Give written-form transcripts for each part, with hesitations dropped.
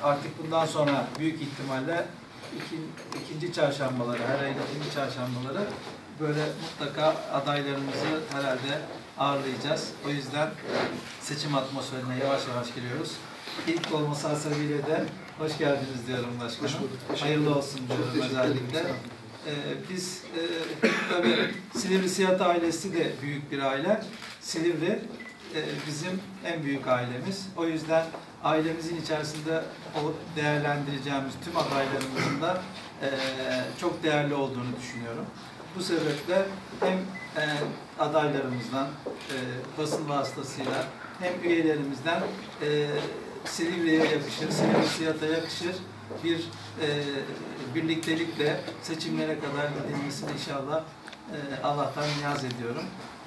artık bundan sonra büyük ihtimalle ikinci çarşambaları, her ayın ikinci çarşambaları böyle mutlaka adaylarımızı herhalde ağırlayacağız. O yüzden seçim atmosferine yavaş yavaş giriyoruz. İlk olması hasebiyle de hoş geldiniz diyorum başkanım. Hayırlı olsun diyorum özellikle. Biz tabii Silivri Siyat ailesi de büyük bir aile. Silivri bizim en büyük ailemiz. O yüzden ailemizin içerisinde o değerlendireceğimiz tüm adaylarımızın da çok değerli olduğunu düşünüyorum. Bu sebeple hem adaylarımızdan, basın vasıtasıyla hem üyelerimizden Silivri'ye yakışır, Silivri Siyat'a yakışır bir birliktelikle seçimlere kadar gidilmesini inşallah Allah'tan niyaz ediyorum.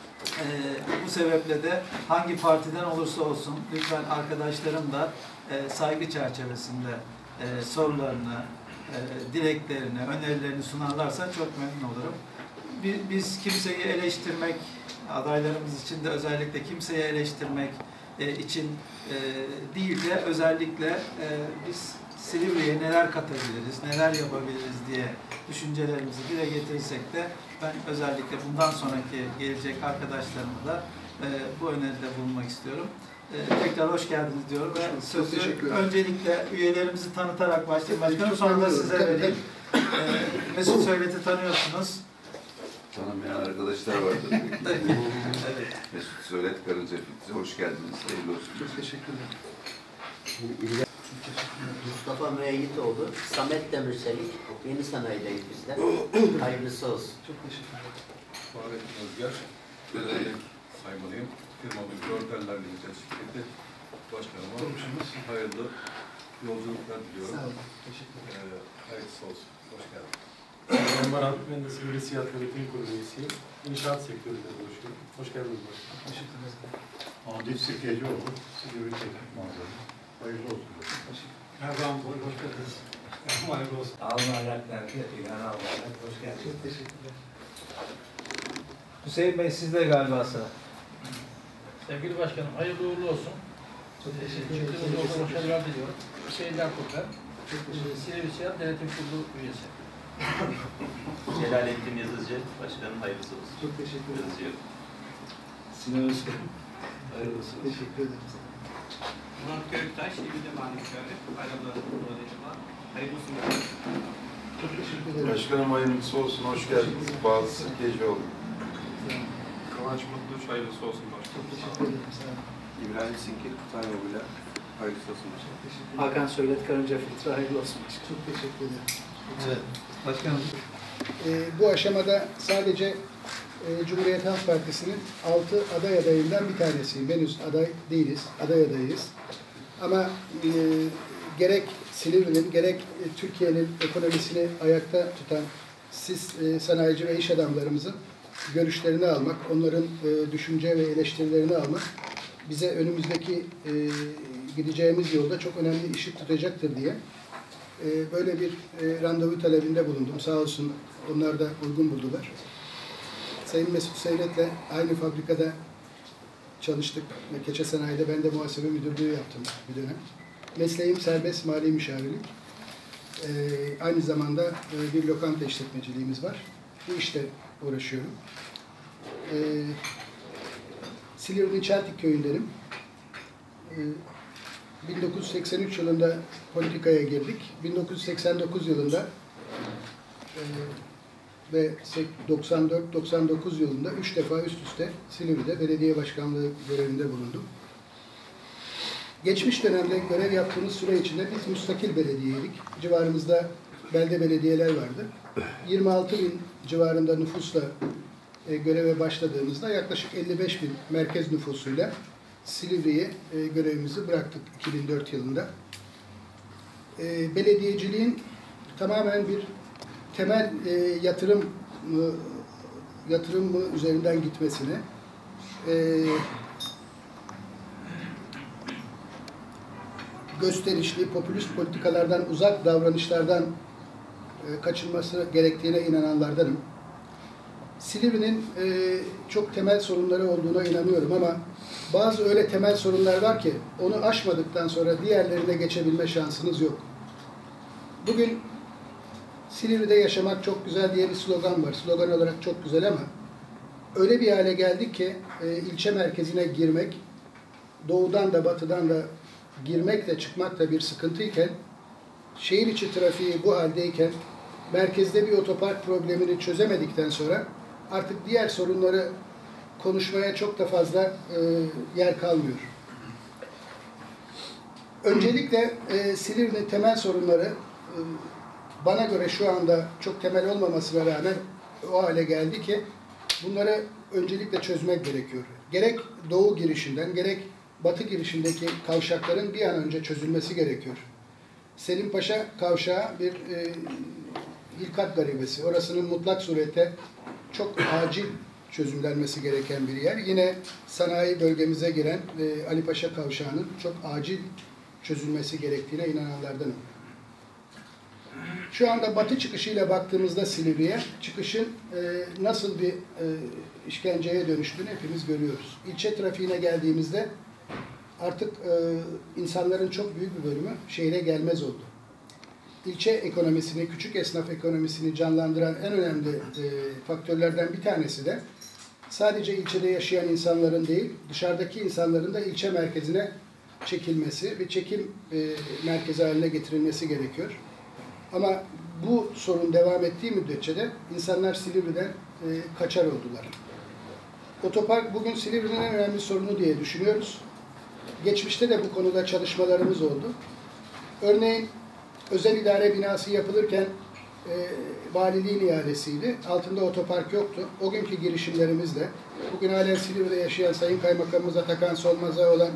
Bu sebeple de hangi partiden olursa olsun lütfen arkadaşlarım da saygı çerçevesinde sorularını, dileklerini, önerilerini sunarlarsa çok memnun olurum. Biz kimseyi eleştirmek, adaylarımız için de özellikle kimseyi eleştirmek için değil de özellikle biz Silivri'ye neler katabiliriz, neler yapabiliriz diye düşüncelerimizi dile getirirsek de ben özellikle bundan sonraki gelecek arkadaşlarıma da bu öneride bulunmak istiyorum. Tekrar hoş geldiniz diyorum ve sözü öncelikle üyelerimizi tanıtarak başlayayım. Başkanım sonra da size vereyim. Mesut Söylet'i tanıyorsunuz. Tanımayan arkadaşlar vardır. Evet. Mesut Söylet, Karınca Filtre. Hoş geldiniz. Hayırlı olsun. Çok teşekkür ederim. Mustafa Müeyyitoğlu, Samet Demirselik, Yeni Sanayi'deyiz bizler. Hayırlısı olsun. Çok teşekkür ederim. Fahrettin Özger, Belediyek saymalıyım. Firmamız Görteller Limited şirketi başkanıma hayırlı yolculuklar diliyorum. Sağ olun. Teşekkür ederim. Hayırlısı olsun. Hoş geldin. Ben de Silivri Siyat Yönetim Kurulu üyesiyim. İnşaat sektöründe çalışıyorum. Hoş geldiniz başkanım. Teşekkür ederim. Adil Sirkecioğlu, Silivri Teknik Manzara. Hayırlı olsun. Erdoğan Bey, hoş geldiniz. Hayırlı olsun. Almayacaklardı, İlhan Almayacak. Hoş geldiniz. Çok teşekkürler. Hüseyin Bey sizde galiba sıra. Sevgili başkanım, hayırlı uğurlu olsun. Çok teşekkür Çıktığınız ederim. yolda başarılar diliyorum. Hüseyinler Kurtar, Silivri Siyat Denetim Kurulu üyesi. Celalettin Yazıcı, başkanım hayırlısı olsun. Çok teşekkür ederim. Yazıcı. Sinan Özkan. Hayırlı olsun. Teşekkür ederim. Murat Göktaş, İbni Malikköy, Ayrıları Kurulu'da hayırlı olsun. Çok teşekkür ederim. Başkanım hayırlısı olsun. Hoş geldiniz. Bazı Sirkecioğlu. Kıvanç Mutluç, hayırlısı olsun Çok başkanım. teşekkür ederim. Sağ olun. İbrahim Sinkil, Kutay Yoluyla. Hayırlısı olsun başkanım. Teşekkür ederim. Hakan Söylet, Karınca Filtre, hayırlı olsun. Çok teşekkür ederim. Evet. Başkanım. Bu aşamada sadece Cumhuriyet Halk Partisi'nin 6 aday adayından bir tanesiyim. Henüz aday değiliz, aday adayıyız. Ama gerek Silivri'nin, gerek Türkiye'nin ekonomisini ayakta tutan siz sanayici ve iş adamlarımızın görüşlerini almak, onların düşünce ve eleştirilerini almak bize önümüzdeki gideceğimiz yolda çok önemli ışık tutacaktır diye böyle bir randevu talebinde bulundum. Sağ olsun onlar da uygun buldular. Sayın Mesut Söylet'le aynı fabrikada çalıştık. Keçe Sanayi'de ben de muhasebe müdürlüğü yaptım bir dönem. Mesleğim serbest mali müşavirlik. Aynı zamanda bir lokanta işletmeciliğimiz var. Bu işte uğraşıyorum. Silivri'nin Çeltik köyündenim. 1983 yılında politikaya girdik. 1989 yılında ve 94-99 yılında 3 defa üst üste Silivri'de belediye başkanlığı görevinde bulundum. Geçmiş dönemde görev yaptığımız süre içinde biz müstakil belediyeydik. Civarımızda belde belediyeler vardı. 26 bin civarında nüfusla göreve başladığımızda yaklaşık 55 bin merkez nüfusuyla Silivri'ye görevimizi bıraktık 2004 yılında. Belediyeciliğin tamamen bir temel yatırım mı üzerinden gitmesine, gösterişli, popülist politikalardan uzak davranışlardan kaçınması gerektiğine inananlardanım. Silivri'nin çok temel sorunları olduğuna inanıyorum ama bazı öyle temel sorunlar var ki onu aşmadıktan sonra diğerlerine geçebilme şansınız yok. Bugün Silivri'de yaşamak çok güzel diye bir slogan var. Slogan olarak çok güzel ama öyle bir hale geldik ki ilçe merkezine girmek, doğudan da batıdan da girmek de çıkmak da bir sıkıntıyken, şehir içi trafiği bu haldeyken, merkezde bir otopark problemini çözemedikten sonra artık diğer sorunları konuşmaya çok da fazla yer kalmıyor. Öncelikle Silivri'nin temel sorunları bana göre şu anda çok temel olmamasına rağmen o hale geldi ki bunları öncelikle çözmek gerekiyor. Gerek doğu girişinden gerek batı girişindeki kavşakların bir an önce çözülmesi gerekiyor. Selimpaşa kavşağı bir hilkat garibesi. Orasının mutlak surette çok acil çözümlenmesi gereken bir yer. Yine sanayi bölgemize giren Alipaşa kavşağının çok acil çözülmesi gerektiğine inananlardanım. Şu anda batı çıkışıyla baktığımızda Silivri'ye, çıkışın nasıl bir işkenceye dönüştüğünü hepimiz görüyoruz. İlçe trafiğine geldiğimizde artık insanların çok büyük bir bölümü şehre gelmez oldu. İlçe ekonomisini, küçük esnaf ekonomisini canlandıran en önemli faktörlerden bir tanesi de sadece ilçede yaşayan insanların değil, dışarıdaki insanların da ilçe merkezine çekilmesi ve çekim merkezi haline getirilmesi gerekiyor. Ama bu sorun devam ettiği müddetçe de insanlar Silivri'den kaçar oldular. Otopark bugün Silivri'nin en önemli sorunu diye düşünüyoruz. Geçmişte de bu konuda çalışmalarımız oldu. Örneğin özel idare binası yapılırken valiliğin ihalesiydi. Altında otopark yoktu. O günkü girişimlerimizle, bugün halen Silivri'de yaşayan Sayın Kaymakamımız Atakan Solmaz'a olan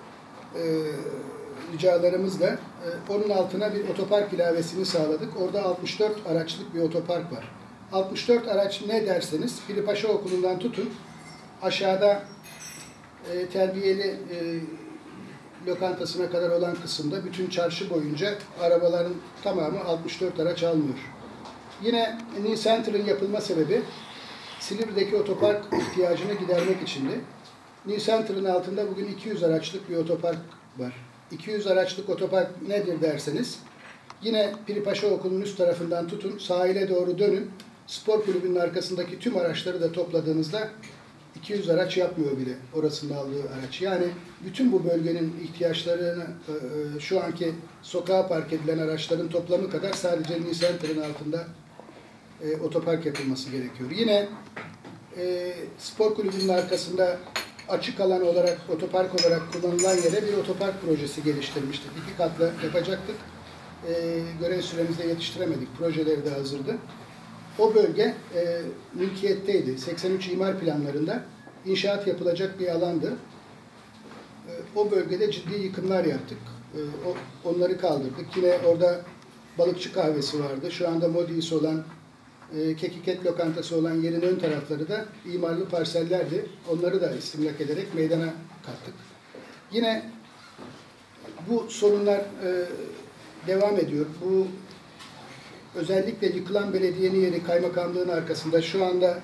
ricalarımızla onun altına bir otopark ilavesini sağladık. Orada 64 araçlık bir otopark var. 64 araç ne derseniz Piripaşa Okulu'ndan tutun aşağıda terbiyeli lokantasına kadar olan kısımda bütün çarşı boyunca arabaların tamamı 64 araç almıyor. Yine New Center'ın yapılma sebebi Silivri'deki otopark ihtiyacını gidermek içindi. New Center'ın altında bugün 200 araçlık bir otopark var. 200 araçlık otopark nedir derseniz, yine Piripaşa Okulu'nun üst tarafından tutun, sahile doğru dönün, spor kulübünün arkasındaki tüm araçları da topladığınızda 200 araç yapmıyor bile orasında aldığı araç. Yani bütün bu bölgenin ihtiyaçlarını şu anki sokağa park edilen araçların toplamı kadar sadece New Center'ın altında otopark yapılması gerekiyor. Yine spor kulübünün arkasında açık alan olarak, otopark olarak kullanılan yere bir otopark projesi geliştirmiştik. 2 katlı yapacaktık. Görev süremizde yetiştiremedik. Projeleri de hazırdı. O bölge mülkiyetteydi. 83 imar planlarında inşaat yapılacak bir alandı. O bölgede ciddi yıkımlar yaptık. Onları kaldırdık. Yine orada balıkçı kahvesi vardı. Şu anda Modi'si olan, Kekiket lokantası olan yerin ön tarafları da imarlı parsellerdi. Onları da istimlak ederek meydana kattık. Yine bu sorunlar devam ediyor. Bu özellikle yıkılan belediyenin yeri kaymakamlığın arkasında şu anda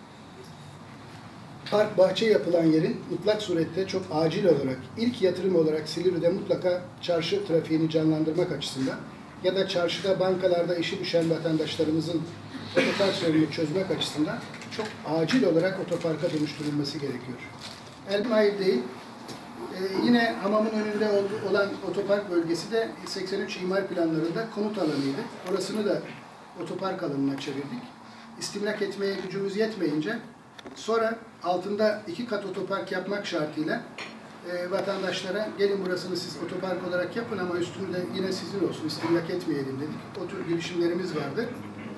park bahçe yapılan yerin mutlak surette çok acil olarak, ilk yatırım olarak Silivri'de mutlaka çarşı trafiğini canlandırmak açısından ya da çarşıda, bankalarda işi düşen vatandaşlarımızın otopark sorununu çözmek açısından çok acil olarak otoparka dönüştürülmesi gerekiyor. Elmayır değil, yine hamamın önünde olan otopark bölgesi de 83 imar planlarında konut alanıydı. Orasını da otopark alanına çevirdik. İstimlak etmeye gücümüz yetmeyince sonra altında 2 kat otopark yapmak şartıyla vatandaşlara gelin burasını siz otopark olarak yapın ama üstünde yine sizin olsun, istimlak etmeyelim dedik. O tür girişimlerimiz vardı.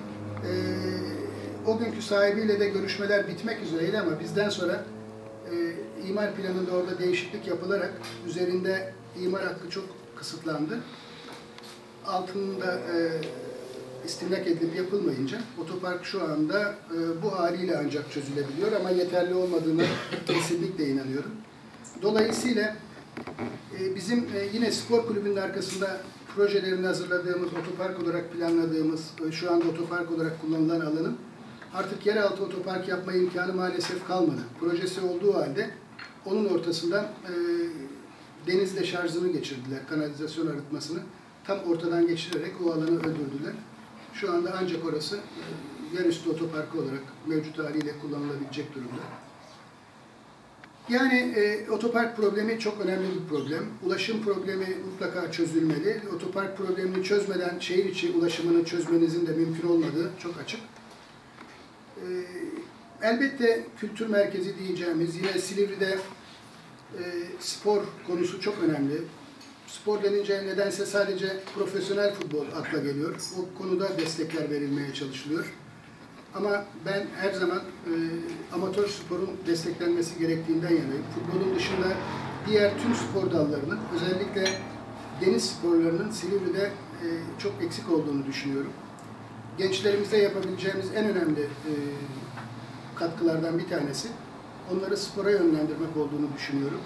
O günkü sahibiyle de görüşmeler bitmek üzereydi ama bizden sonra imar planında orada değişiklik yapılarak üzerinde imar hakkı çok kısıtlandı. Altında istimlak edilip yapılmayınca otopark şu anda bu haliyle ancak çözülebiliyor ama yeterli olmadığına kesinlikle inanıyorum. Dolayısıyla bizim yine spor kulübünün arkasında projelerini hazırladığımız, otopark olarak planladığımız, şu anda otopark olarak kullanılan alanın Artık yeraltı otopark yapma imkanı maalesef kalmadı. Projesi olduğu halde onun ortasından denizle şarjını geçirdiler, kanalizasyon arıtmasını tam ortadan geçirerek o alanı öldürdüler. Şu anda ancak orası yerüstü otoparkı olarak mevcut haliyle kullanılabilecek durumda. Yani otopark problemi çok önemli bir problem. Ulaşım problemi mutlaka çözülmeli. Otopark problemini çözmeden şehir içi ulaşımını çözmenizin de mümkün olmadığı çok açık. Elbette kültür merkezi diyeceğimiz, yine Silivri'de spor konusu çok önemli. Spor denince nedense sadece profesyonel futbol akla geliyor. O konuda destekler verilmeye çalışılıyor. Ama ben her zaman amatör sporun desteklenmesi gerektiğinden yanayım. Futbolun dışında diğer tüm spor dallarının, özellikle deniz sporlarının Silivri'de çok eksik olduğunu düşünüyorum. Gençlerimize yapabileceğimiz en önemli katkılardan bir tanesi, onları spora yönlendirmek olduğunu düşünüyorum.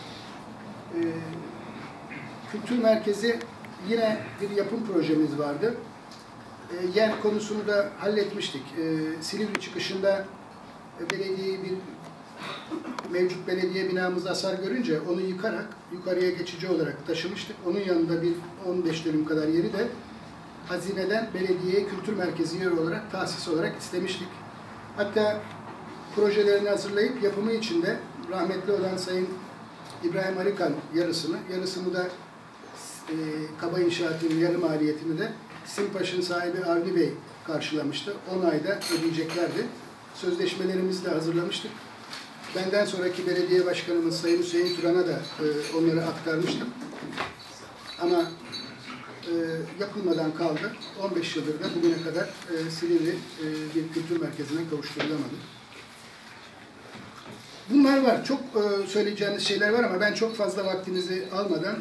Kültür merkezi, yine bir yapım projemiz vardı. Yer konusunu da halletmiştik. Silivri çıkışında belediyeyi mevcut belediye binamız hasar görünce onu yıkarak yukarıya geçici olarak taşımıştık. Onun yanında bir 15 dönüm kadar yeri de hazineden belediyeye kültür merkezi yer olarak, tahsis olarak istemiştik. Hatta projelerini hazırlayıp yapımı için de rahmetli olan Sayın İbrahim Arıkan yarısını da kaba inşaatının yarı maliyetini de Simpaş'ın sahibi Avni Bey karşılamıştı. 10 ayda ödeyeceklerdi. Sözleşmelerimizi de hazırlamıştık. Benden sonraki belediye başkanımız Sayın Hüseyin Turan'a da onları aktarmıştım. Ama yapılmadan kaldı. 15 yıldır da bugüne kadar Silivri bir kültür merkezine kavuşturulamadı. Bunlar var. Çok söyleyeceğiniz şeyler var ama ben çok fazla vaktinizi almadan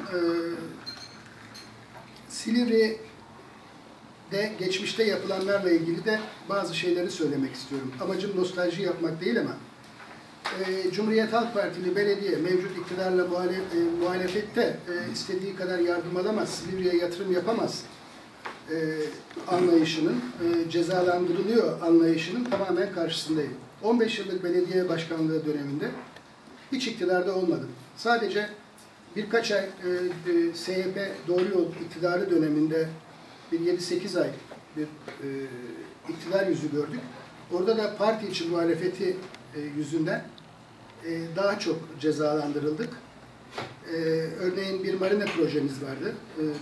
Silivri'de geçmişte yapılanlarla ilgili de bazı şeyleri söylemek istiyorum. Amacım nostalji yapmak değil ama Cumhuriyet Halk Partili belediye mevcut iktidarla muhalefette istediği kadar yardım alamaz, Silivri'ye yatırım yapamaz anlayışının, cezalandırılıyor anlayışının tamamen karşısındayım. 15 yıllık belediye başkanlığı döneminde hiç iktidarda olmadım. Sadece birkaç ay SYP Doğru Yol iktidarı döneminde bir 7-8 ay bir iktidar yüzü gördük. Orada da parti içi muhalefeti yüzünden daha çok cezalandırıldık. Örneğin bir marina projemiz vardı.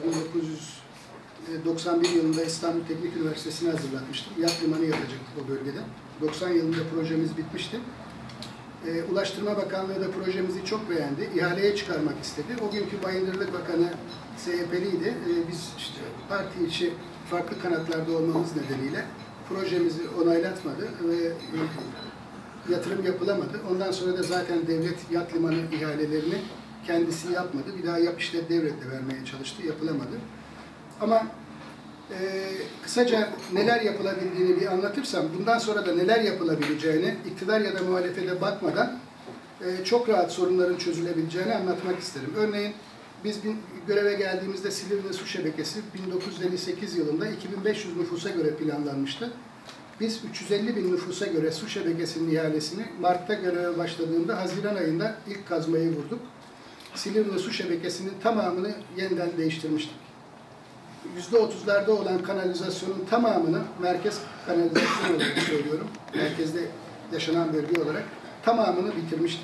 1991 yılında İstanbul Teknik Üniversitesi'ne hazırlatmıştım. Yat limanı yapacaktık o bölgede. 90 yılında projemiz bitmişti. Ulaştırma Bakanlığı da projemizi çok beğendi. İhaleye çıkarmak istedi. O günkü Bayındırlık Bakanı SYP'liydi. Biz işte parti içi farklı kanatlarda olmamız nedeniyle projemizi onaylatmadı ve yatırım yapılamadı. Ondan sonra da zaten devlet yat limanı ihalelerini kendisi yapmadı. Bir daha yap işlet devletle vermeye çalıştı. Yapılamadı. Ama kısaca neler yapılabildiğini bir anlatırsam, bundan sonra da neler yapılabileceğini iktidar ya da muhalefete bakmadan çok rahat sorunların çözülebileceğini anlatmak isterim. Örneğin biz göreve geldiğimizde Silivri Su Şebekesi 1958 yılında 2500 nüfusa göre planlanmıştı. Biz 350.000 nüfusa göre su şebekesinin ihalesini Mart'ta göreve başladığında Haziran ayında ilk kazmayı vurduk. Silivri Su Şebekesi'nin tamamını yeniden değiştirmiştik. %30'larda olan kanalizasyonun tamamını merkez kanalizasyon olarak söylüyorum. Merkezde yaşanan bölge olarak tamamını bitirmiştik.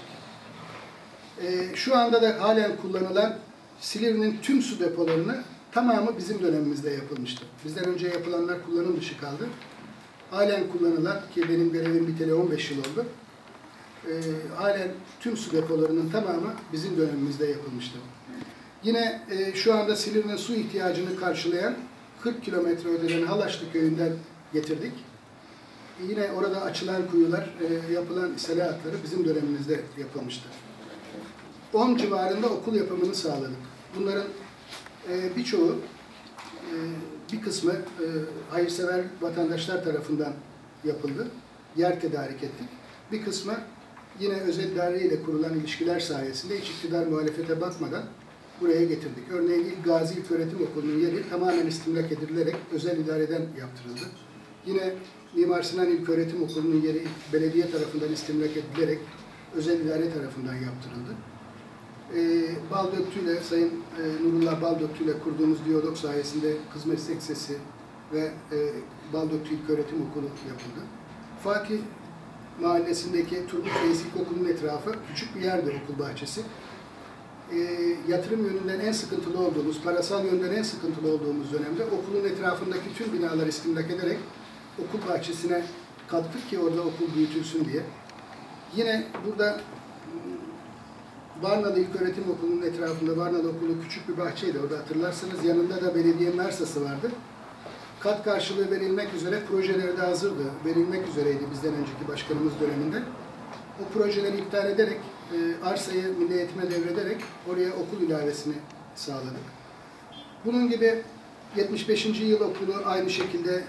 Şu anda da halen kullanılan Silivri'nin tüm su depolarını tamamı bizim dönemimizde yapılmıştı. Bizden önce yapılanlar kullanım dışı kaldı. Halen kullanılan, ki benim görevim biteli 15 yıl oldu, halen tüm su depolarının tamamı bizim dönemimizde yapılmıştı. Yine şu anda Silivri'nin su ihtiyacını karşılayan 40 kilometre öteden Halaşlı köyünden getirdik. Yine orada açılan kuyular, yapılan isale hatları bizim dönemimizde yapılmıştı. 10 civarında okul yapımını sağladık. Bunların birçoğu, bir kısmı hayırsever vatandaşlar tarafından yapıldı. Yer tedarik ettik. Bir kısmı yine özel daireyle kurulan ilişkiler sayesinde hiç iktidar muhalefete bakmadan buraya getirdik. Örneğin İlk Gazi İlköğretim Okulu'nun yeri tamamen istimlak edilerek özel idareden yaptırıldı. Yine Mimar Sinan İlköğretim Okulu'nun yeri belediye tarafından istimlak edilerek özel idare tarafından yaptırıldı. Baldöktü ile, Sayın Nurullah Baldöktü ile kurduğumuz diyalog sayesinde Kız Meslek Lisesi ve Baldöktü İlköğretim Okulu yapıldı. Fatih Mahallesi'ndeki Turgut Reis İlkokulu'nun etrafı küçük bir yerde okul bahçesi. Yatırım yönünden en sıkıntılı olduğumuz, parasal yönden en sıkıntılı olduğumuz dönemde okulun etrafındaki tüm binaları istimlak ederek okul bahçesine kattık ki orada okul büyütülsün diye. Yine burada Varnalı İlköğretim Okulu'nun etrafında Varnalı Okulu küçük bir bahçeydi. Orada hatırlarsanız yanında da belediyenin arsası vardı. Kat karşılığı verilmek üzere projeleri de hazırdı. Verilmek üzereydi bizden önceki başkanımız döneminde. O projeleri iptal ederek, arsayı Milli Eğitim'e devrederek oraya okul ilavesini sağladık. Bunun gibi 75. Yıl Okulu aynı şekilde,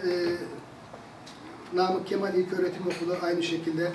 Namık Kemal İlköğretim Okulu aynı şekilde,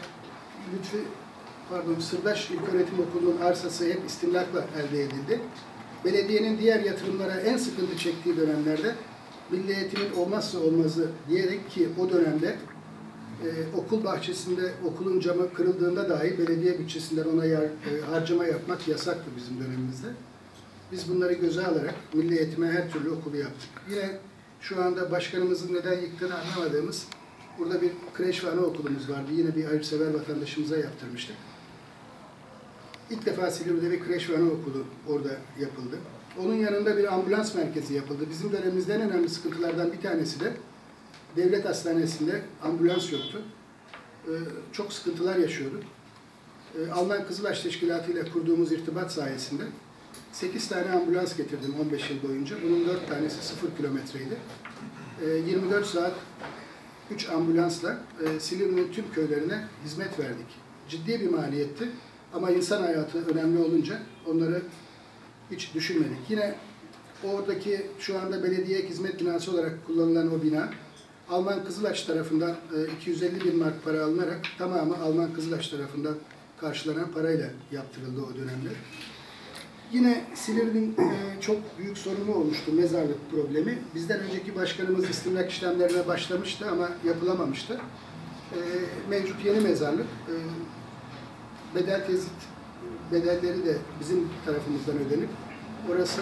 Sırdaş İlköğretim Okulu'nun arsası hep istimlakla elde edildi. Belediyenin diğer yatırımlara en sıkıntı çektiği dönemlerde Milli Eğitim'in olmazsa olmazı diyerek ki o dönemde okul bahçesinde okulun camı kırıldığında dahi belediye bütçesinden ona harcama yapmak yasaktı bizim dönemimizde. Biz bunları göze alarak Milli Eğitim'e her türlü okulu yaptık. Yine şu anda başkanımızın neden yıktığını anlamadığımız burada bir kreş ve anaokulumuz vardı. Yine bir hayırsever vatandaşımıza yaptırmıştık. İlk defa Silivri'de bir kreş ve anaokulu orada yapıldı. Onun yanında bir ambulans merkezi yapıldı. Bizim dönemimizde en önemli sıkıntılardan bir tanesi de devlet hastanesinde ambulans yoktu. Çok sıkıntılar yaşıyorduk. Alman Kızılaç Teşkilatı ile kurduğumuz irtibat sayesinde 8 tane ambulans getirdim 15 yıl boyunca. Bunun 4 tanesi 0 kilometreydi. 24 saat 3 ambulansla Silivri'nin tüm köylerine hizmet verdik. Ciddi bir maliyetti ama insan hayatı önemli olunca onları hiç düşünmedik. Yine oradaki şu anda belediye hizmet binası olarak kullanılan o bina Alman Kızılaç tarafından 250 bin mark para alınarak tamamı Alman Kızılaç tarafından karşılanan parayla yaptırıldı o dönemde. Yine Silivri'nin çok büyük sorunu olmuştu, mezarlık problemi. Bizden önceki başkanımız istimlak işlemlerine başlamıştı ama yapılamamıştı. Mevcut yeni mezarlık, bedel tezit bedelleri de bizim tarafımızdan ödenip, orası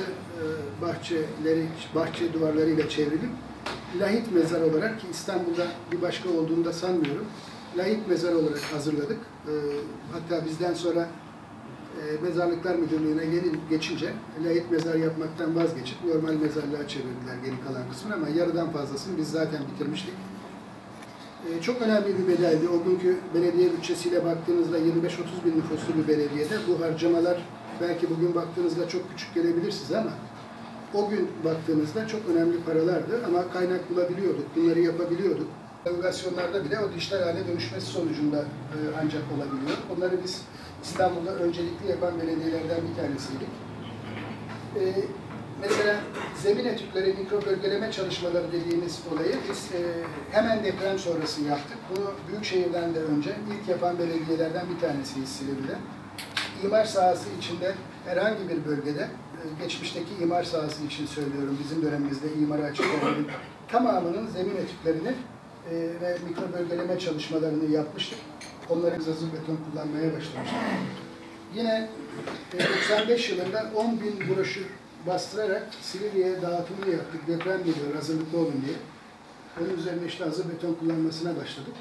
bahçe duvarlarıyla çevrilip, lahit mezar olarak ki İstanbul'da bir başka olduğunu da sanmıyorum, lahit mezar olarak hazırladık. Hatta bizden sonra Mezarlıklar Müdürlüğü'ne geçince lahit mezar yapmaktan vazgeçip normal mezarlığa çevirdiler geri kalan kısmını ama yarıdan fazlasını biz zaten bitirmiştik. Çok önemli bir bedeldi. O günkü belediye bütçesiyle baktığınızda 25-30 bin nüfuslu bir belediyede bu harcamalar belki bugün baktığınızda çok küçük gelebilir size ama o gün baktığınızda çok önemli paralardı ama kaynak bulabiliyorduk, bunları yapabiliyorduk. Navigasyonlarda bile o dijital hale dönüşmesi sonucunda ancak olabiliyor. Onları biz İstanbul'da öncelikli yapan belediyelerden bir tanesiydik. Mesela zemin etütleri, mikro bölgeleme çalışmaları dediğimiz olayı biz hemen deprem sonrası yaptık. Bunu Büyükşehir'den de önce ilk yapan belediyelerden bir tanesiyiz Silivri'de. İmar sahası içinde herhangi bir bölgede, geçmişteki imar sahası için söylüyorum, bizim dönemimizde imara açık olanların tamamının zemin etütlerini ve mikro bölgeleme çalışmalarını yapmıştık. Onları biz hazır beton kullanmaya başlamıştık. Yine 95 yılında 10 bin broşür bastırarak Silivri'ye dağıtımını yaptık. Deprem geliyor, hazırlıklı olun diye. Onun üzerine işte hazır beton kullanmasına başladık.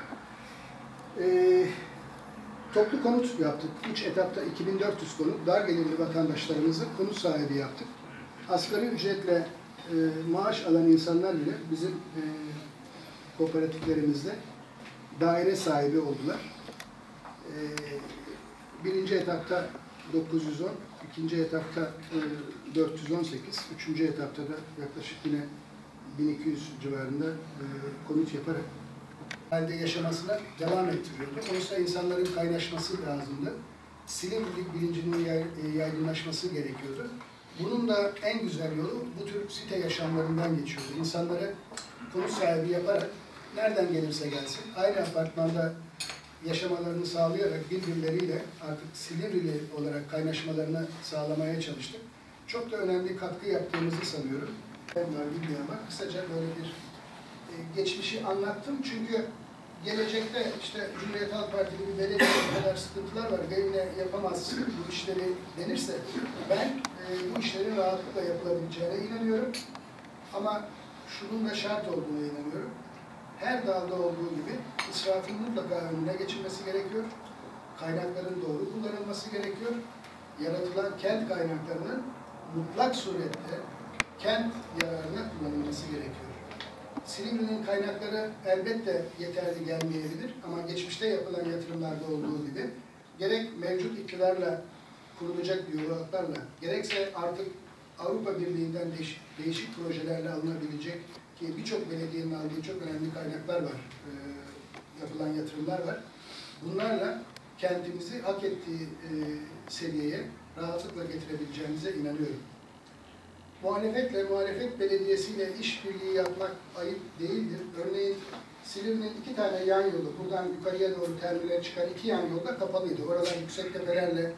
Toplu konut yaptık. 3 etapta 2400 konut. Dar gelirli vatandaşlarımızı konut sahibi yaptık. Asgari ücretle maaş alan insanlar bile bizim kooperatiflerimizde daire sahibi oldular. Birinci etapta 910, ikinci etapta 418, üçüncü etapta da yaklaşık yine 1200 civarında konut yaparak halde yaşamasına devam ettiriyordu. Oysa insanların kaynaşması lazımdı. Silivrilik bilincinin yaygınlaşması gerekiyordu. Bunun da en güzel yolu bu tür site yaşamlarından geçiyordu. İnsanları konut sahibi yaparak nereden gelirse gelsin aynı apartmanda yaşamalarını sağlayarak birbirleriyle artık Silivrili olarak kaynaşmalarını sağlamaya çalıştık. Çok da önemli katkı yaptığımızı sanıyorum. Ben var bilmiyorum ama kısaca böyle bir geçmişi anlattım çünkü gelecekte işte Cumhuriyet Halk Partili bir belediye bu kadar sıkıntılar var, benimle yapamaz bu işleri denirse ben bu işlerin rahatlıkla yapılabileceğine inanıyorum. Ama şunun da şart olduğuna inanıyorum. Her dalda olduğu gibi israfın mutlaka önüne geçilmesi gerekiyor. Kaynakların doğru kullanılması gerekiyor. Yaratılan kent kaynaklarının mutlak surette kent yararına kullanılması gerekiyor. Silivri'nin kaynakları elbette yeterli gelmeyebilir ama geçmişte yapılan yatırımlarda olduğu gibi gerek mevcut iktidarla kurulacak diyaloglarla gerekse artık Avrupa Birliği'nden değişik projelerle alınabilecek ki birçok belediyenin aldığı çok önemli kaynaklar var, yapılan yatırımlar var. Bunlarla kentimizi hak ettiği seviyeye rahatlıkla getirebileceğimize inanıyorum. Muhalefet belediyesiyle işbirliği yapmak ayıp değildir. Örneğin Silivri'nin 2 tane yan yolu, buradan yukarıya doğru terminale çıkan 2 yan yolda kapalıydı. Oralar yüksek tepelerle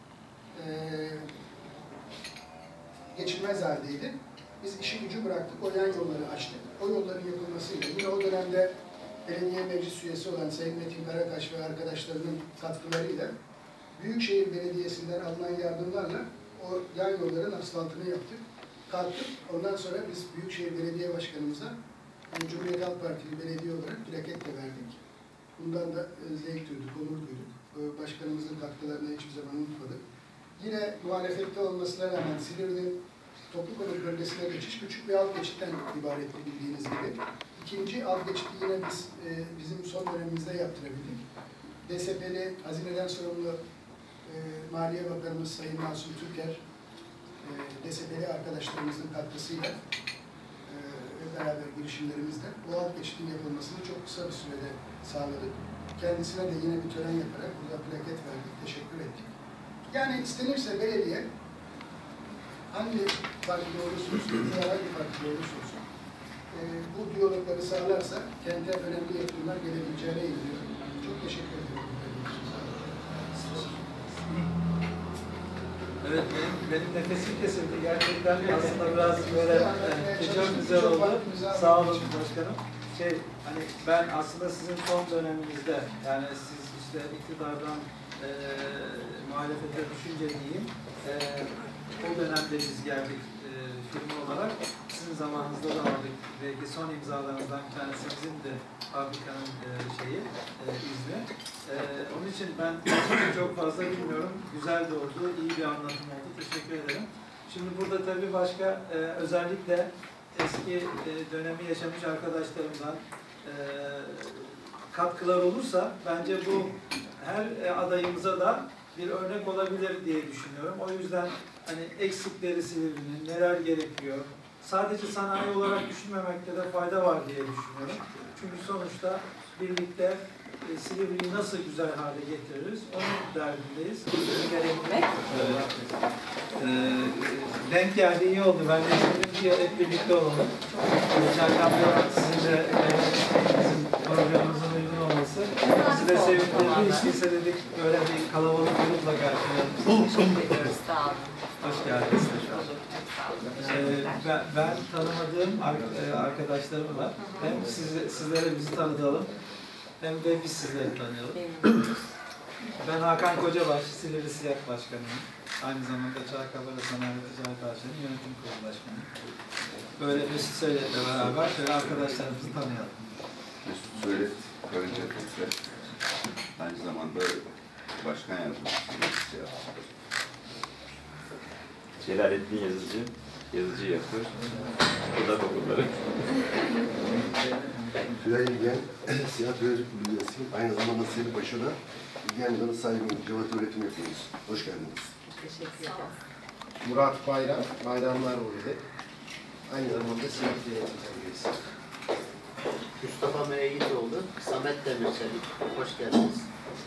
geçilmez haldeydi. Biz işi gücü bıraktık, o yan yolları açtık. O yolların yapılmasıyla, yine o dönemde belediye meclis üyesi olan Sayın Metin Karakaş ve arkadaşlarının katkılarıyla Büyükşehir Belediyesi'nden alınan yardımlarla o yan yolların asfaltını yaptık. Kalktık. Ondan sonra biz Büyükşehir Belediye Başkanımıza Cumhuriyet Halk Partili belediye olarak plaket de verdik. Bundan da zevk duyduk, onur duyduk. Başkanımızın katkılarını hiçbir zaman unutmadık. Yine muhalefette olmasına rağmen Silivri'nin toplu konut bölgesine geçiş küçük bir alt geçitten ibaretti bildiğiniz gibi. İkinci alt geçiti yine biz bizim son dönemimizde yaptırabildik. DSP'li, hazineden sorumlu Maliye Bakanımız Sayın Masum Türker, DSP'li arkadaşlarımızın katkısıyla beraber girişimlerimizde bu alt geçitin yapılmasını çok kısa bir sürede sağladık. Kendisine de yine bir tören yaparak burada plaket verdik, teşekkür ettik. Yani istenirse belediye hangi partide olursa olsun, hangi partide olursa olsun bu diyalogları sağlarsa kente önemli yatırımlar gelebileceğine inanıyorum. Çok teşekkür ederim. Evet, benim nefesim kesildi. Gerçekten aslında biraz böyle çok güzel oldu. Sağ olun başkanım. Hani ben aslında sizin son döneminizde, yani siz işte iktidardan muhalefete düşünce diyeyim, o dönemde biz geldik firma olarak. Sizin zamanınızda da aldık. Belki son imzalarınızdan bir tanesi bizim de fabrikanın izni. Onun için ben çok fazla bilmiyorum. Güzel de oldu, iyi bir anlatım oldu. Teşekkür ederim. Şimdi burada tabii başka özellikle eski dönemi yaşamış arkadaşlarımdan katkılar olursa bence bu her adayımıza da bir örnek olabilir diye düşünüyorum. O yüzden hani eksikleri Silivri'nin, neler gerekiyor, sadece sanayi olarak düşünmemekte de fayda var diye düşünüyorum. Çünkü sonuçta birlikte Silivri'yi nasıl güzel hale getiririz, onun derdindeyiz. Denk geldi, iyi oldu. Ben de istedim ki hep birlikte olalım. Çarşamba sizin de bizim programımızın uygun olması bizi de sevindirdi. Hiç değilse dedik böyle bir kalabalık grupla karşılayalım. Teşekkür ederiz. Sağ olun. Hoş geldiniz. Sağ olun. Ben tanımadığım arkadaşlarım var. Hem sizlere bizi tanıtalım, hem de biz sizleri tanıyalım. Ben Hakan Kocabaş, Silivri Siyak Başkanıyım. Aynı zamanda Çağkabara Sanayi ve Ticaret Ağaçları'nın yönetim kurulu başkanıyım. Böyle Mesut Söylet'le beraber şöyle arkadaşlarımızı tanıyalım. Mesut Söylet, Karınca Tekrar. Aynı zamanda başkan yardımcısı. Celalettin yazıcı yapıyor. O da okulları. Tülay İlgen, Siyah Yönetim Kurulu üyesiyim. Aynı zamanda Silivri'de İlgen Danı sahibiyim. Cevat öğretim yapıyoruz. Hoş geldiniz. Teşekkür ederim. Murat Bayram, Bayramlar Ulu'da. Aynı zamanda Siyah Yönetim üyesi. Mustafa Meyyitoğlu, Samet Demirçelik. Hoş geldiniz.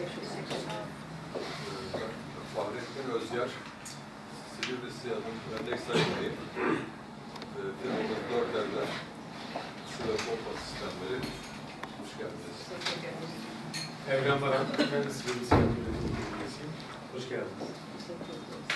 Fahrettin Özyer, Silivri Siyah'ın örnek sahibiyim. Firmamız Dörderler, su ve pompa sistemleri. Hoş geldiniz. Evren Baran, ben de Silivri Siyak Yönetim Kurulu üyesiyim. Hoş geldiniz.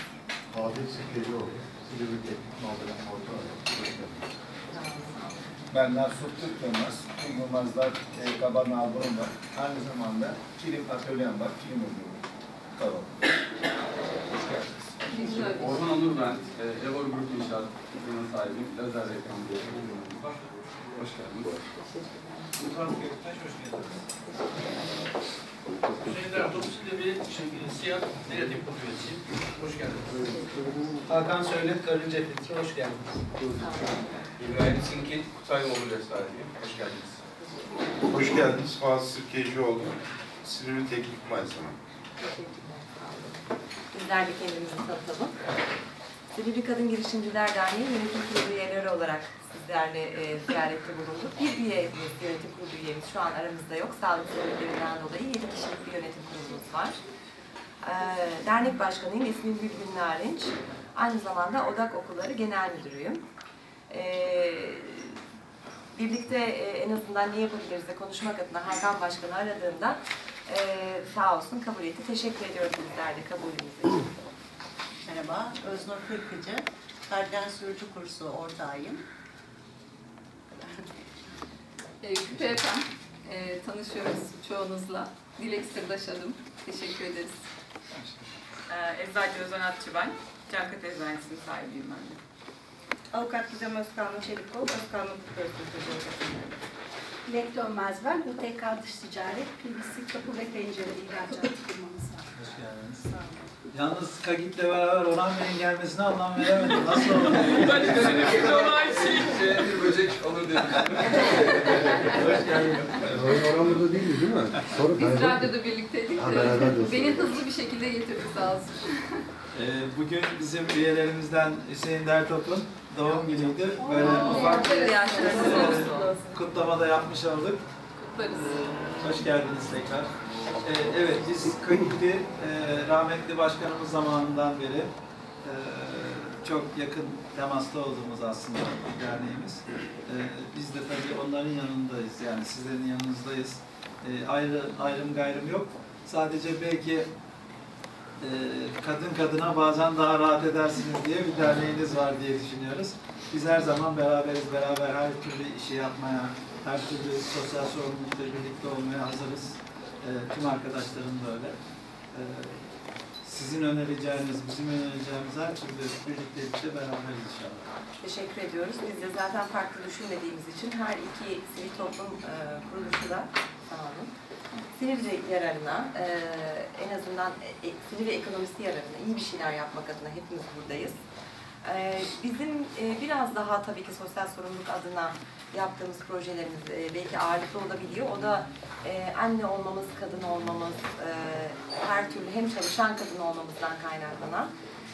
Adil Sekrecioğlu, Silivri Teknik Malzeme Ortağı. Hoş geldiniz. Ben Nasuh Türk Yılmaz, Tüm Yılmazlar Kaban albümüm var. Aynı zamanda kilim atölyem var, kilim ürünüm. Tamam. Hoş geldiniz. Orhan Onur ben, Evor Grup İnşaat firma sahibiyim. Lazer reklam bölümümüz var. Hoş geldiniz. Murat Göktaş, hoş geldiniz. Hüseyin Erdoğan, Silivri Siyah Denetim Kurulu üyesiyim. Hoş geldiniz. Hakan Söylet, Karınca Filtre, hoş geldiniz. İbrahim Sinkin, Kutay Mobilya sahibiyim. Hoş geldiniz. Hoş geldiniz. Fazıl Sirkecioğlu, Silivri Teknik Malzeme. Bizler de kendimizi tanıtalım. Silivri Kadın Girişimciler Derneği Yönetim Kurulu üyeleri olarak sizlerle ziyarette bulunduk. Bir üyemiz, yönetim kurulu üyemiz şu an aramızda yok. Sağlık sebeplerinden dolayı 7 kişilik bir yönetim kurulumuz var. Dernek başkanıyım, ismim Gülgün Narinç. Aynı zamanda Odak Okulları Genel Müdürüyüm. Birlikte en azından ne yapabiliriz de konuşmak adına Hakan Başkan'ı aradığımda sağ olsun kabul etti. Teşekkür ediyorum bizler de kabulünüz için. Merhaba, Öznur Kırkıcı, Karden Sürücü Kursu ortağıyım. Küpe FM, tanışıyoruz çoğunuzla. Dilek Sırdaş adım. Teşekkür ederiz. Eczacı Özan Atçı ben. Cankat Eczanesi'nin sahibiyim ben de. Avukat Gizem Özkanlı Çelikol, Özkanlı Kurtarıcı. Dilek Dönmez ben. UTK Dış Ticaret, PVC kapı ve pencere ihracat firmamız var. Hoş geldiniz. Sağ olun. Yalnız Kagit'le beraber Orhan Bey'in gelmesine anlam veremedim. Nasıl oldu? Bir böcek olur dedim. Hoş geldin. Orhan burada değildi değil mi? Sonra Biz radyoda birlikteydik de beni hızlı bir şekilde getirdi sağ olsun. Bugün bizim üyelerimizden Hüseyin Dertop'un doğum günüydü. Böyle ufak bir kutlamada yapmış olduk. Hoş geldiniz tekrar. Evet, biz Kayıtlı rahmetli başkanımız zamanından beri çok yakın temasta olduğumuz aslında bir derneğimiz. Biz de tabii onların yanındayız, yani sizlerin yanınızdayız. Ayrım gayrım yok. Sadece belki kadın kadına bazen daha rahat edersiniz diye bir derneğiniz var diye düşünüyoruz. Biz her zaman beraberiz, beraber her türlü işi yapmaya, her türlü sosyal sorumlulukla birlikte olmaya hazırız. Tüm arkadaşlarım da öyle. Sizin önereceğiniz, bizim önereceğimiz her türlü birliktelikte beraberiz inşallah. Teşekkür ediyoruz. Biz de zaten farklı düşünmediğimiz için her iki sivil toplum kuruluşu da sağ olun. Silivri yararına, en azından Silivri ekonomisi yararına iyi bir şeyler yapmak adına hepimiz buradayız. Bizim biraz daha tabii ki sosyal sorumluluk adına yaptığımız projelerimiz belki ağırlıklı olabiliyor. O da anne olmamız, kadın olmamız, her türlü hem çalışan kadın olmamızdan kaynaklanan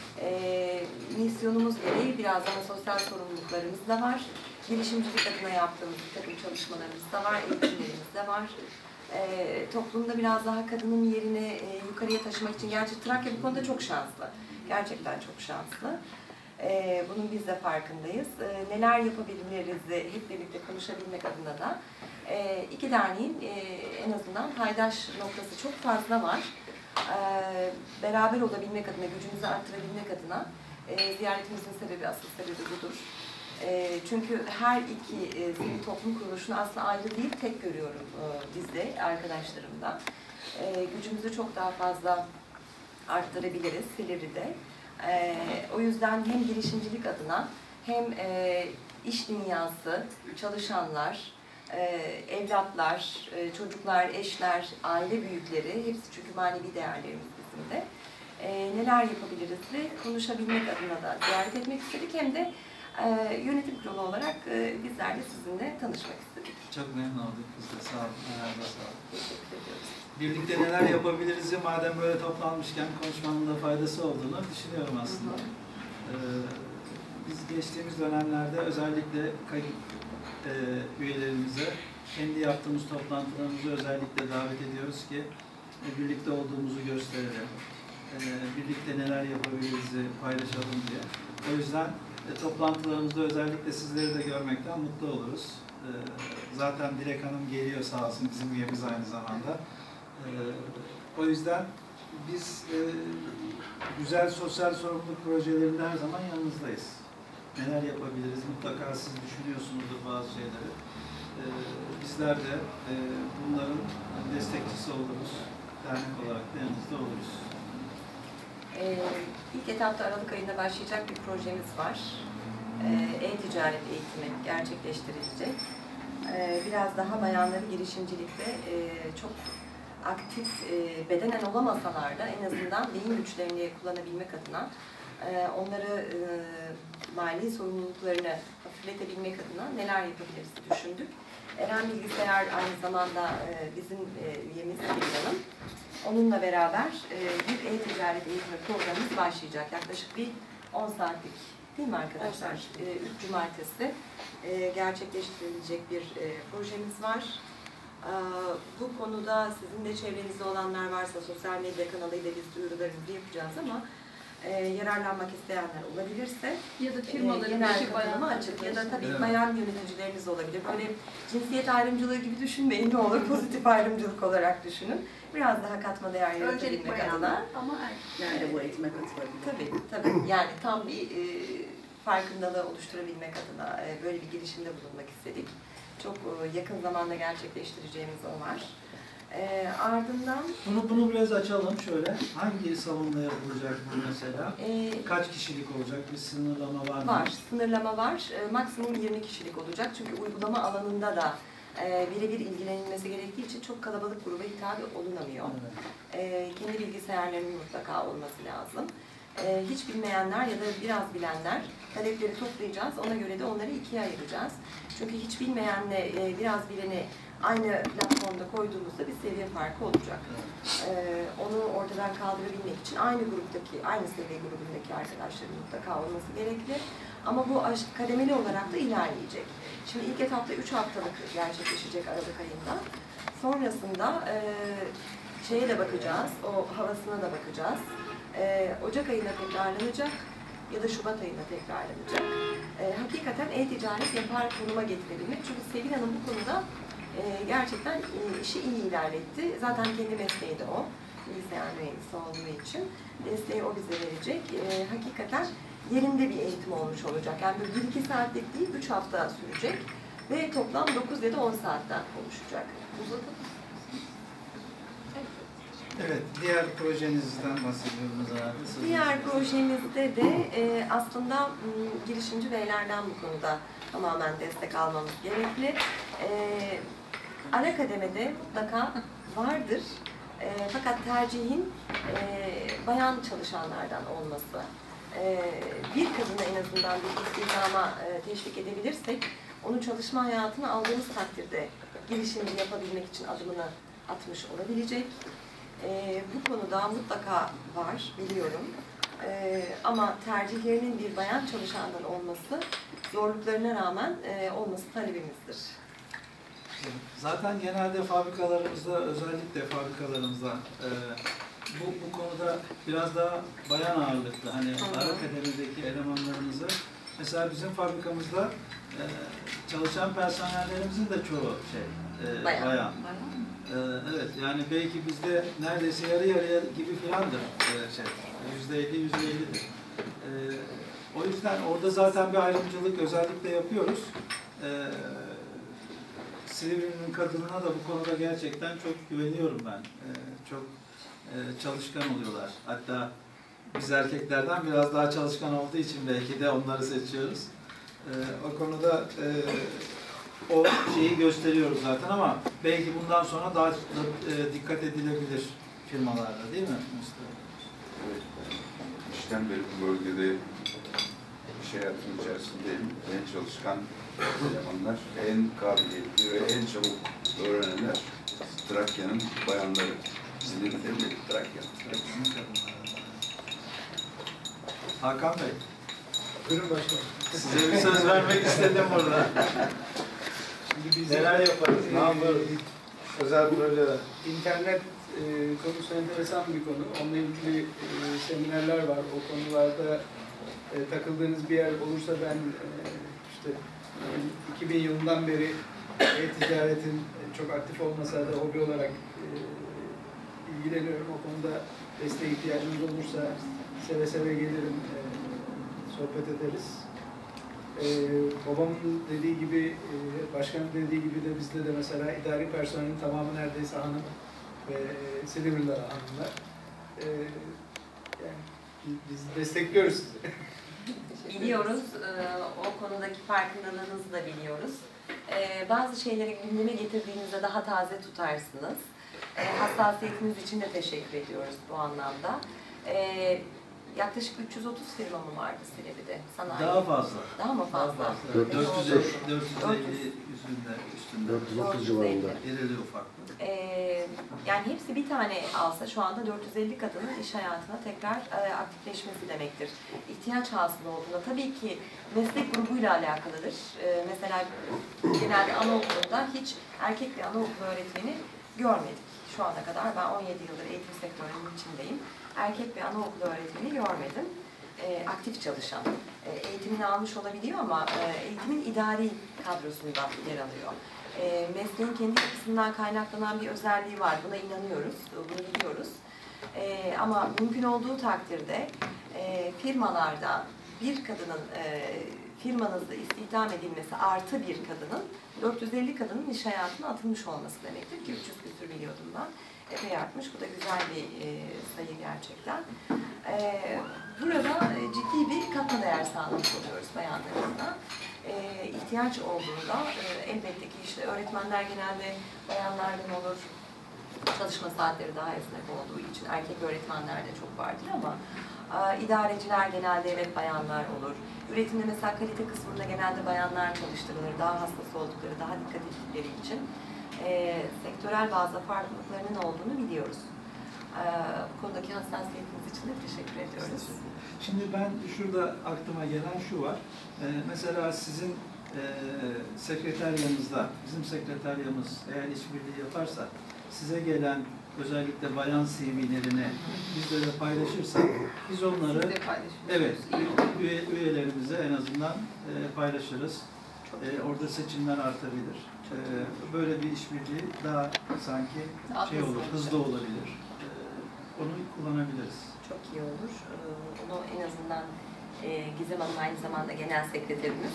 misyonumuz gereği biraz daha sosyal sorumluluklarımız da var. Girişimcilik adına yaptığımız bir takım çalışmalarımız da var, eğitimlerimiz de var. Toplumda biraz daha kadının yerini yukarıya taşımak için, gerçi Trakya bu konuda çok şanslı. Gerçekten çok şanslı. Bunun biz de farkındayız. Neler yapabiliriz hep birlikte konuşabilmek adına da iki derneğin en azından paydaş noktası çok fazla var. Beraber olabilmek adına, gücümüzü arttırabilmek adına ziyaretimizin sebebi, asıl sebebi budur. Çünkü her iki sivil toplum kuruluşunu aslında ayrı değil, tek görüyorum bizde, arkadaşlarımda. Gücümüzü çok daha fazla arttırabiliriz Silivri'de. O yüzden hem girişimcilik adına hem iş dünyası, çalışanlar, evlatlar, çocuklar, eşler, aile büyükleri, hepsi çünkü manevi değerlerimiz bizim de. Neler yapabiliriz de konuşabilmek adına da ziyaret etmek istedik. Hem de yönetim kurulu olarak bizler de sizinle tanışmak istedik. Çok memnun olduk biz de. Sağ olun. Merhaba, sağ olun. Teşekkür ediyoruz. Birlikte neler yapabiliriz madem böyle toplanmışken konuşmanın da faydası olduğunu düşünüyorum aslında. Biz geçtiğimiz dönemlerde özellikle kayıt üyelerimize kendi yaptığımız toplantılarımızı özellikle davet ediyoruz ki birlikte olduğumuzu gösterelim. Birlikte neler yapabiliriz paylaşalım diye. O yüzden toplantılarımızda özellikle sizleri de görmekten mutlu oluruz. Zaten Dilek Hanım geliyor sağ olsun, bizim üyemiz aynı zamanda. O yüzden biz güzel sosyal sorumluluk projelerinde her zaman yanınızdayız. Neler yapabiliriz? Mutlaka siz düşünüyorsunuzdur bazı şeyleri. Bizler de bunların destekçisi oluruz. Dernek olarak da yanınızda oluruz. İlk etapta Aralık ayında başlayacak bir projemiz var. E-ticaret eğitimi gerçekleştirilecek. Biraz daha bayanları girişimcilikte çok aktif, bedenen olamasalar da en azından beyin güçlerini kullanabilmek adına onları mali sorumluluklarını hafifletebilmek adına neler yapabiliriz düşündük. Eren Bilgisayar aynı zamanda bizim üyemiz Hanım. Onunla beraber bir e-ticaret eğitimi programımız başlayacak. Yaklaşık bir 10 saatlik değil mi arkadaşlar? 3 cumartesi gerçekleştirilecek bir projemiz var. Bu konuda sizin de çevrenizde olanlar varsa sosyal medya kanalıyla biz duyurularımızı yapacağız ama yararlanmak isteyenler olabilirse ya da firmaların bayan açık ya da tabii bayan yöneticileriniz olabilir. Böyle cinsiyet ayrımcılığı gibi düşünmeyin, ne olur pozitif ayrımcılık olarak düşünün. Biraz daha katma değer yaratabilmek adına. Ama erkekler de bu eğitime katılabilir. Tabii. Yani tam bir farkındalığı oluşturabilmek adına böyle bir girişimde bulunmak istedik. Çok yakın zamanda gerçekleştireceğimiz o var. Ardından... Bunu biraz açalım şöyle. Hangi salonda yapılacak bu mesela? Kaç kişilik olacak? Bir sınırlama var mı? Var, sınırlama var. Maksimum 20 kişilik olacak. Çünkü uygulama alanında da birebir ilgilenilmesi gerektiği için çok kalabalık gruba hitap olunamıyor. Evet. Kendi bilgisayarlarının mutlaka olması lazım. Hiç bilmeyenler ya da biraz bilenler talepleri toplayacağız. Ona göre de onları ikiye ayıracağız. Çünkü hiç bilmeyenle biraz bileni aynı platformda koyduğumuzda bir seviye farkı olacak. Onu ortadan kaldırabilmek için aynı seviye grubundaki arkadaşların mutlaka olması gerekli. Ama bu kademeli olarak da ilerleyecek. Şimdi ilk etapta 3 haftalık gerçekleşecek Aralık ayında. Sonrasında şeye de bakacağız, o havasına da bakacağız. Ocak ayına tekrarlanacak ya da Şubat ayına tekrarlanacak. Hakikaten e-ticaret yapar konuma getirebilmek. Çünkü Sevil Hanım bu konuda gerçekten işi iyi ilerletti. Zaten kendi mesleği de o. Bilgisayar mühendisi olduğu için. Desteği o bize verecek. Hakikaten yerinde bir eğitim olmuş olacak. Yani böyle 1-2 saatlik değil, 3 hafta sürecek. Ve toplam 9 ya da 10 saatten oluşacak. Evet, diğer projenizden bahsediyoruz herhalde. Diğer projemizde de aslında girişimci beylerden bu konuda tamamen destek almamız gerekli. Ara kademede mutlaka vardır. Fakat tercihin bayan çalışanlardan olması. Bir kadını en azından bir istihdama teşvik edebilirsek, onu çalışma hayatına aldığımız takdirde girişimci yapabilmek için adımını atmış olabilecek. Bu konuda mutlaka var, biliyorum. Ama tercihlerinin bir bayan çalışandan olması, zorluklarına rağmen olması talebimizdir. Zaten genelde fabrikalarımızda, özellikle fabrikalarımızda bu konuda biraz daha bayan ağırlıklı. Hani ara kademedeki elemanlarımızı, mesela bizim fabrikamızda çalışan personellerimizin de çoğu bayan. Evet, yani belki bizde neredeyse yarı yarıya gibi filandır %50-%50'dir. O yüzden orada zaten bir ayrımcılık özellikle yapıyoruz. Silivri'nin kadınına da bu konuda gerçekten çok güveniyorum ben. Çok çalışkan oluyorlar. Hatta biz erkeklerden biraz daha çalışkan olduğu için belki de onları seçiyoruz. O konuda o şeyi gösteriyoruz zaten ama belki bundan sonra daha dikkat edilebilir firmalarda, değil mi Mustafa? Evet. İşten beri bu bölgede iş hayatının içerisindeyim. En çalışkan elemanlar, en kabiliyetli ve en çabuk öğrenenler Trakya'nın bayanları. Silivri'de mi Trakya? Hakan Bey. Buyurun başkanım. Size bir söz vermek istedim burada. Neler yaparız, ne yaparız? Özel projeler. İnternet konusu enteresan bir konu. Onunla ilgili seminerler var. O konularda takıldığınız bir yer olursa ben işte 2000 yılından beri e-ticaretin çok aktif olmasa da hobi olarak ilgileniyorum. O konuda desteğe ihtiyacınız olursa seve seve gelirim, sohbet ederiz. Babamın dediği gibi Başkanın dediği gibi de bizde de mesela idari personelin tamamı neredeyse hanım ve Silivri'li hanımlar. Yani biz destekliyoruz sizi. Biliyoruz, o konudaki farkındalığınızı da biliyoruz. Bazı şeyleri gündeme getirdiğinizde daha taze tutarsınız. Hassasiyetiniz için de teşekkür ediyoruz bu anlamda. Yaklaşık 330 firma mı vardı Silivri'de? Sanayi. Daha fazla. Daha mı fazla? 450 üstünde. 430 civarında. İrili ufaklı. Yani hepsi bir tane alsa şu anda 450 kadının iş hayatına tekrar aktifleşmesi demektir. İhtiyaç hasıl olduğunda tabii ki meslek grubuyla alakalıdır. Mesela genelde anaokulunda hiç erkek bir anaokulu öğretmeni görmedik. Şu ana kadar ben 17 yıldır eğitim sektörünün içindeyim. Erkek bir anaokulu öğretmeni görmedim. Aktif çalışan. Eğitimini almış olabiliyor ama eğitimin idari kadrosunda yer alıyor. Mesleğin kendi yapısından kaynaklanan bir özelliği var. Buna inanıyoruz, bunu biliyoruz. Ama mümkün olduğu takdirde firmalarda bir kadının firmanızda istihdam edilmesi artı bir kadının 450 kadının iş hayatına atılmış olması demektir ki 300 küsur biliyordum ben. Epey artmış. Bu da güzel bir sayı gerçekten. Burada ciddi bir katma değer sağlamış oluyoruz bayanlarımızla. İhtiyaç olduğunda elbette ki işte öğretmenler genelde bayanlardan olur. Çalışma saatleri daha esnek olduğu için erkek öğretmenler de çok vardır ama idareciler genelde evet bayanlar olur. Üretimde mesela kalite kısmında genelde bayanlar çalıştırılır. Daha hassas oldukları, daha dikkat ettikleri için. Sektörel bazda farklılıklarının olduğunu biliyoruz. Bu konudaki hassasiyetiniz için de teşekkür ediyoruz. Şimdi ben şurada aklıma gelen şu var. Mesela sizin sekreteryanızda, bizim sekreteryamız eğer işbirliği yaparsa size gelen özellikle bayan CV'lerini bizle de paylaşırsak biz onları evet üyelerimize en azından paylaşırız. Orada seçimler artabilir. Böyle bir işbirliği daha sanki şey olur, hızlı olabilir. Onu kullanabiliriz. Çok iyi olur. Bunu en azından Gizem Hanım aynı zamanda genel sekreterimiz.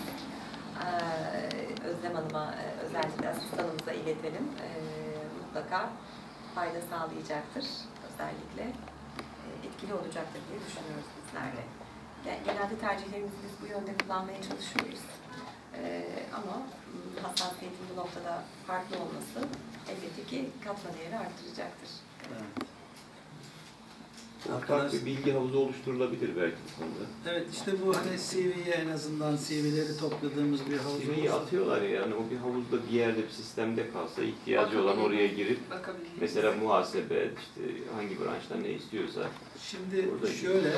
Özlem Hanım'a özellikle asistanımıza iletelim. Mutlaka fayda sağlayacaktır. Özellikle etkili olacaktır diye düşünüyoruz bizler de. Genelde tercihlerimizi biz bu yönde kullanmaya çalışıyoruz. Ama hassasiyetin bu noktada farklı olması elbette ki katma değeri arttıracaktır. Evet. Ortak bir bilgi havuzu oluşturulabilir belki bu konuda. Evet işte bu hani CV'ye en azından CV'leri topladığımız bir havuz CV'yi atıyorlar yani o bir havuzda bir yerde bir sistemde kalsa ihtiyacı olan oraya girip mesela muhasebe işte hangi branştan ne istiyorsa. Şimdi şöyle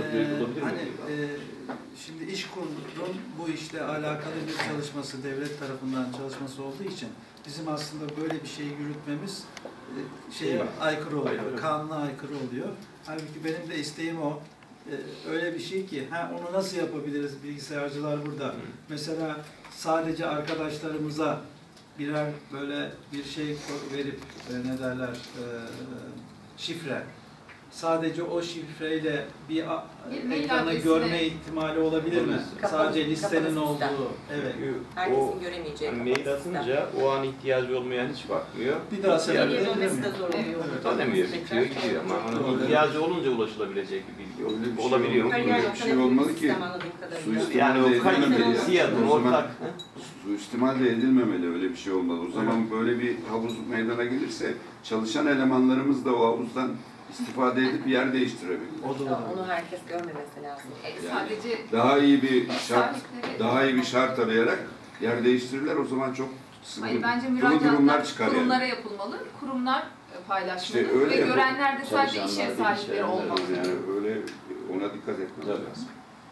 şimdi İşkur'un bu işle alakalı bir çalışması devlet tarafından çalışması olduğu için bizim aslında böyle bir şeyi yürütmemiz şeye aykırı oluyor, kanuna aykırı oluyor. Halbuki benim de isteğim o. Öyle bir şey ki, onu nasıl yapabiliriz bilgisayarcılar burada? Mesela sadece arkadaşlarımıza birer böyle bir şey verip, ne derler, şifre. Sadece o şifreyle bir ekranı görme ihtimali olabilir mi? Sadece listenin olduğu. Evet. Herkesin göremeyeceği. Mail atınca o an ihtiyacı olmayan hiç bakmıyor. Bir daha söylemesi de zor oluyor. Tanımıyor, bitiyor, gidiyor ama ihtiyacı olunca ulaşılabilecek bir bilgi olabiliyor mu? Öyle bir şey olmalı ki yani o kaliteli siyahın ortak. Suistimal de edilmemeli, öyle bir şey olmalı. O zaman böyle bir havuz meydana gelirse çalışan elemanlarımız da o havuzdan istifade edip yer değiştirebilir. Onu herkes görmemesi lazım. Yani daha iyi bir şart arayarak yer değiştirirler. O zaman çok sıkıntılı durumlar çıkar. Kurumlara yapılmalı. Kurumlar paylaşmalı İşte ve görenler de sadece iş yeri sahipleri olmalı. Yani öyle ona dikkat etmemiz lazım.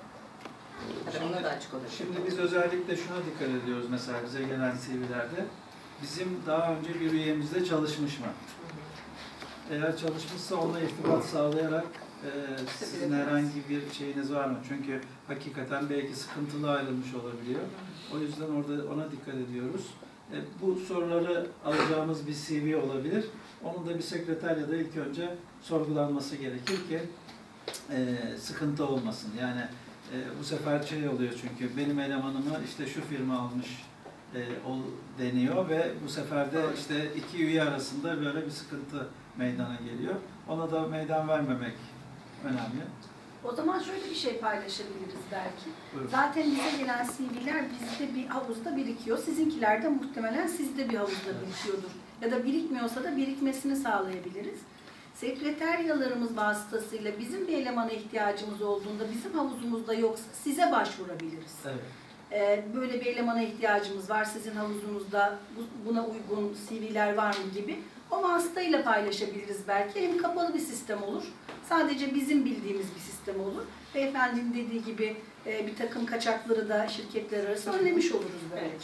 Şimdi biz özellikle şuna dikkat ediyoruz mesela bize gelen CV'lerde. Bizim daha önce bir üyemizde çalışmış mı? Eğer çalışmışsa onunla irtibat sağlayarak sizin herhangi bir şeyiniz var mı? Çünkü hakikaten belki sıkıntılı ayrılmış olabiliyor. O yüzden orada ona dikkat ediyoruz. Bu soruları alacağımız bir CV olabilir. Onun da bir sekreter ya da ilk önce sorgulanması gerekir ki sıkıntı olmasın. Yani bu sefer şey oluyor çünkü benim elemanımı işte şu firma almış deniyor ve bu sefer de işte iki üye arasında böyle bir sıkıntı meydana geliyor. Ona da meydan vermemek önemli. O zaman şöyle bir şey paylaşabiliriz belki. Buyurun. Zaten bize gelen CV'ler bizde bir havuzda birikiyor. Sizinkiler de muhtemelen sizde bir havuzda birikiyordur. Ya da birikmiyorsa da birikmesini sağlayabiliriz. Sekreteryalarımız vasıtasıyla bizim bir elemana ihtiyacımız olduğunda bizim havuzumuzda yoksa size başvurabiliriz. Evet. Böyle bir elemana ihtiyacımız var, sizin havuzunuzda buna uygun CV'ler var mı gibi. O vasıtayla paylaşabiliriz belki. Hem kapalı bir sistem olur, sadece bizim bildiğimiz bir sistem olur. Beyefendinin dediği gibi bir takım kaçakları da şirketler arası önlemiş oluruz böylece.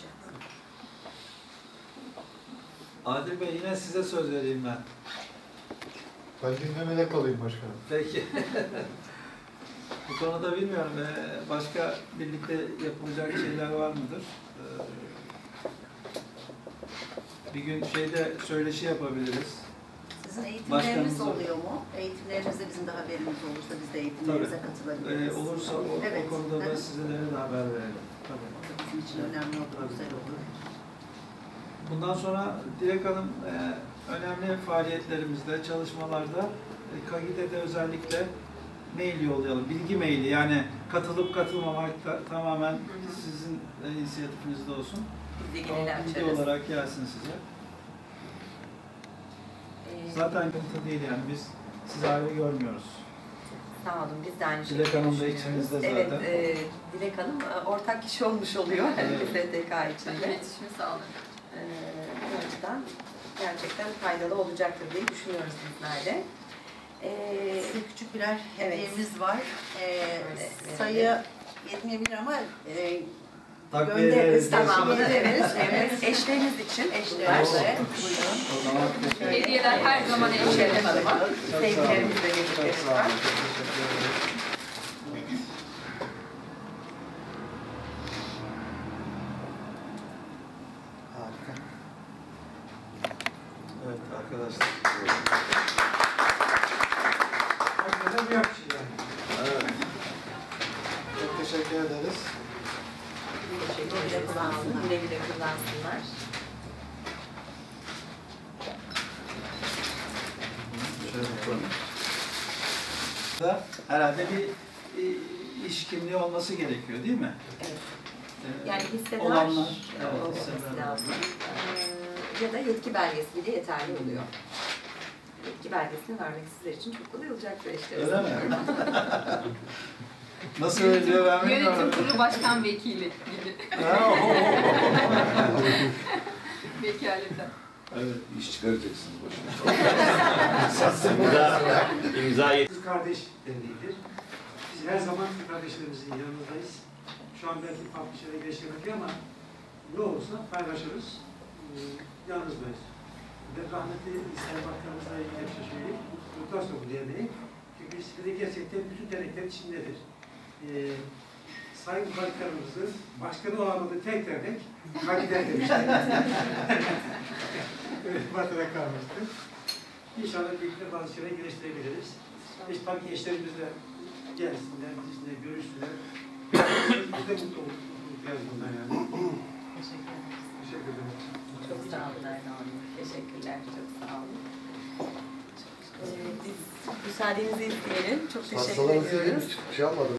Adil Bey, yine size söz vereyim ben. Ben dinlemede kalayım başkanım. Peki. Bu konuda bilmiyorum. Başka birlikte yapılacak şeyler var mıdır? Bir gün söyleşi yapabiliriz. Sizin eğitimleriniz oluyor mu? Eğitimlerinizde bizim de haberimiz olursa biz de eğitimlerinize katılabiliriz. Olursa o konuda da sizlere de haber verelim. Tabii. Bizim için önemli olur, güzel olur. Bundan sonra Dilek Hanım önemli faaliyetlerimizde, çalışmalarda KAGİ'de özellikle mail yollayalım. Bilgi maili, yani katılıp katılmamak tamamen sizin inisiyatifinizde olsun. Bilgi olarak gelsin size. Zaten sıkıntı değil yani, biz sizi ayrı görmüyoruz. Sağ olun, biz de aynı şekilde Dilek Hanım da içinizde zaten. Evet, Dilek Hanım ortak kişi olmuş oluyor STK içinde. İletişimi sağladık. Bu açıdan gerçekten faydalı olacaktır diye düşünüyoruz bizler de. Size küçük birer hediyemiz var. Sayı yetmeyebilir ama göndeririz, tamamını veririz. Evet, eşleriniz için, eşlerinize. Buyurun. Hediyeler her zaman eşlerine hanıma. Sevgilerimizle birlikte. Harika. Evet arkadaşlar. Herkese bu yakışır yani. Evet. Çok teşekkür ederiz. Güle güle kullansınlar. Güle güle kullansınlar. Şöyle yapalım. Herhalde bir iş kimliği olması gerekiyor, değil mi? Evet. Yani hissedar olanlar, olması lazım. Ya da yetki belgesi bile yeterli oluyor. Yetki belgesini vermek sizler için çok kolay olacaktır işte. Öyle mi? Nasıl veriliyor ben bilmiyorum. Yönetim kurulu başkan vekili gibi. Vekaleten. Evet, iş çıkaracaksınız başına. İmza Biz kardeş dendiğidir. Biz her zaman kardeşlerimizin yanındayız. Şu an belki farklı şeyler geçirmek ama ne olursa paylaşırız. Yalnızdayız. Ve rahmetli İslam Bakanımızla ilgili bir şey söyleyeyim. Muhtar Soku Derneği. Çünkü İsviçre gerçekten bütün dernekler içindedir. Sayın Başkanımızın başkanı olamadığı tek dernek KAGİ'den demişler. Batı'da kalmıştı. İnşallah birlikte bazı şeyler geliştirebiliriz. İşte tabii eşlerimizle gelsinler, bizimle görüşsünler. Biz de mutlu olduk bundan yani. Teşekkür ederim. Teşekkür ederim. Çok sağ olun Erdoğan Hanım. Teşekkürler, çok sağ olun. Biz müsaadenizi isteyelim. Çok teşekkür ediyoruz. Hastalarınızı bir şey almadım.